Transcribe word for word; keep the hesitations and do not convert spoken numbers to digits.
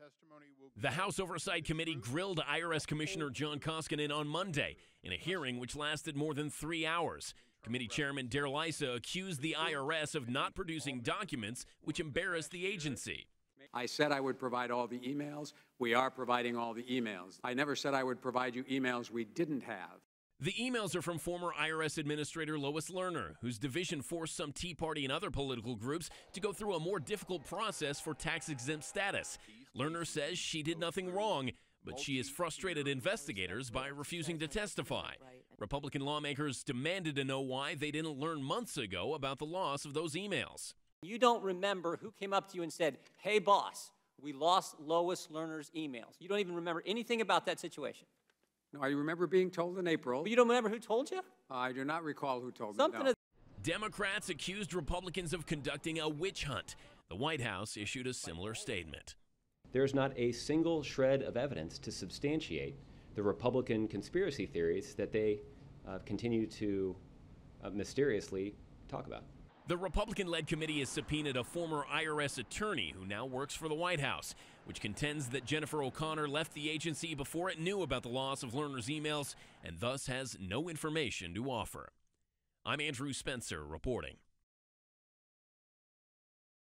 The House Oversight Committee grilled I R S Commissioner John Koskinen on Monday in a hearing which lasted more than three hours. Committee Chairman Darrell Issa accused the I R S of not producing documents which embarrassed the agency. I said I would provide all the emails. We are providing all the emails. I never said I would provide you emails we didn't have. The emails are from former I R S Administrator Lois Lerner, whose division forced some Tea Party and other political groups to go through a more difficult process for tax-exempt status. Lerner says she did nothing wrong, but she has frustrated investigators by refusing to testify. Republican lawmakers demanded to know why they didn't learn months ago about the loss of those emails. You don't remember who came up to you and said, "Hey, boss, we lost Lois Lerner's emails." You don't even remember anything about that situation. No, I remember being told in April. But you don't remember who told you? I do not recall who told Something me. No. Democrats accused Republicans of conducting a witch hunt. The White House issued a similar statement. There's not a single shred of evidence to substantiate the Republican conspiracy theories that they uh, continue to uh, mysteriously talk about. The Republican-led committee has subpoenaed a former I R S attorney who now works for the White House, which contends that Jennifer O'Connor left the agency before it knew about the loss of Lerner's emails and thus has no information to offer. I'm Andrew Spencer reporting.